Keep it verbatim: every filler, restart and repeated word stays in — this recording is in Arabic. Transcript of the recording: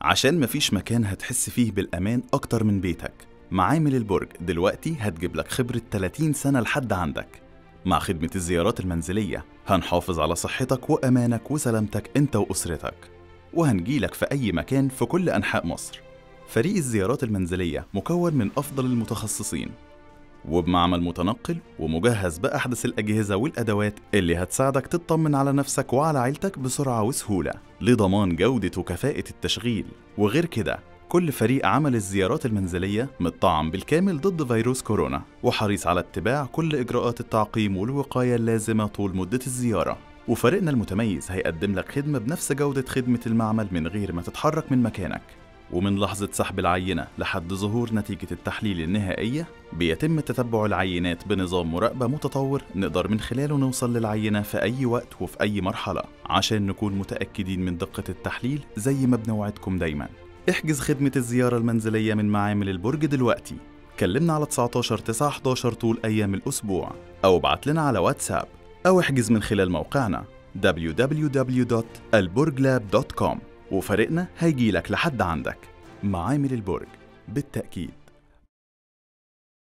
عشان مفيش مكان هتحس فيه بالأمان أكتر من بيتك. معامل البرج دلوقتي هتجيب لك خبرة ثلاثين سنة لحد عندك. مع خدمة الزيارات المنزلية هنحافظ على صحتك وأمانك وسلامتك أنت وأسرتك، وهنجيلك في أي مكان في كل أنحاء مصر. فريق الزيارات المنزلية مكون من أفضل المتخصصين، وبمعمل متنقل ومجهز بأحدث الأجهزة والأدوات اللي هتساعدك تطمن على نفسك وعلى عيلتك بسرعة وسهولة لضمان جودة وكفاءة التشغيل. وغير كده كل فريق عمل الزيارات المنزلية مطعم بالكامل ضد فيروس كورونا، وحريص على اتباع كل إجراءات التعقيم والوقاية اللازمة طول مدة الزيارة. وفريقنا المتميز هيقدم لك خدمة بنفس جودة خدمة المعمل من غير ما تتحرك من مكانك. ومن لحظة سحب العينة لحد ظهور نتيجة التحليل النهائية بيتم تتبع العينات بنظام مراقبة متطور نقدر من خلاله نوصل للعينة في أي وقت وفي أي مرحلة، عشان نكون متأكدين من دقة التحليل زي ما بنوعدكم دايما. احجز خدمة الزيارة المنزلية من معامل البرج دلوقتي. كلمنا على تسعتاشر تسعة حداشر طول أيام الأسبوع، أو ابعت لنا على واتساب، أو احجز من خلال موقعنا دبليو دبليو دبليو دوت البرج لاب دوت كوم، وفريقنا هيجيلك لحد عندك. معامل البرج بالتأكيد